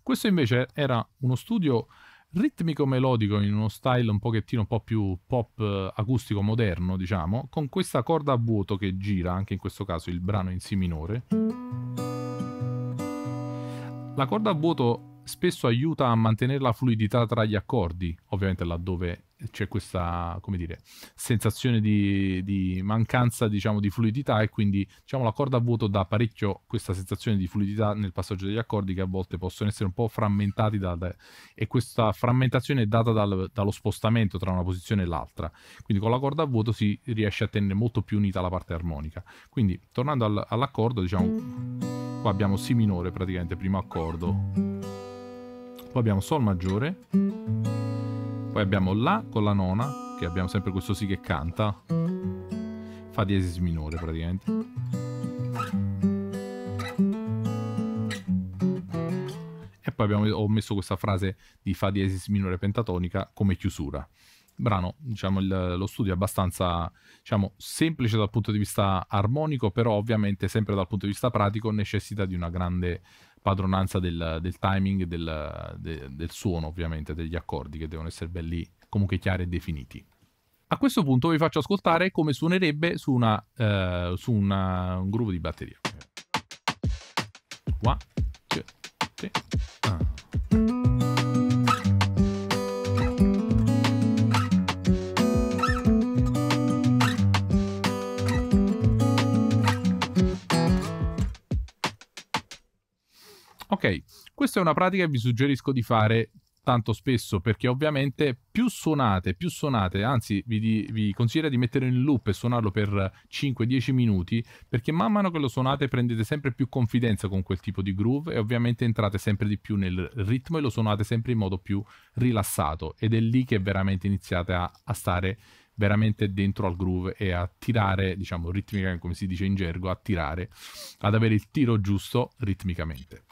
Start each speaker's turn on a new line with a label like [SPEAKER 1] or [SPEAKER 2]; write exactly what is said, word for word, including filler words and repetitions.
[SPEAKER 1] Questo invece era uno studio ritmico-melodico in uno style un pochettino un po' più pop eh, acustico moderno, diciamo, con questa corda a vuoto che gira, anche in questo caso il brano in Si minore. La corda a vuoto spesso aiuta a mantenere la fluidità tra gli accordi, ovviamente laddove c'è questa, come dire, sensazione di, di mancanza, diciamo, di fluidità, e quindi, diciamo, la corda a vuoto dà parecchio questa sensazione di fluidità nel passaggio degli accordi, che a volte possono essere un po' frammentati da, da, e questa frammentazione è data dal, dallo spostamento tra una posizione e l'altra. Quindi con la corda a vuoto si riesce a tenere molto più unita la parte armonica. Quindi tornando al, all'accordo, diciamo, qua abbiamo Si minore, praticamente primo accordo, poi abbiamo Sol maggiore, poi abbiamo La con la nona, che abbiamo sempre questo Si che canta, Fa diesis minore praticamente, e poi abbiamo, ho messo questa frase di Fa diesis minore pentatonica come chiusura. Brano, diciamo, il, lo studio è abbastanza, diciamo, semplice dal punto di vista armonico, però ovviamente sempre dal punto di vista pratico necessita di una grande padronanza del, del timing, del, de, del suono, ovviamente, degli accordi, che devono essere belli, comunque chiari e definiti. A questo punto vi faccio ascoltare come suonerebbe su, una, uh, su una, un gruppo di batteria. One, two, three, uh. Ok, questa è una pratica che vi suggerisco di fare tanto spesso, perché ovviamente più suonate, più suonate, anzi vi, di, vi consiglio di mettere in loop e suonarlo per cinque dieci minuti, perché man mano che lo suonate prendete sempre più confidenza con quel tipo di groove e ovviamente entrate sempre di più nel ritmo e lo suonate sempre in modo più rilassato, ed è lì che veramente iniziate a, a stare veramente dentro al groove e a tirare, diciamo, ritmicamente, come si dice in gergo, a tirare, ad avere il tiro giusto ritmicamente.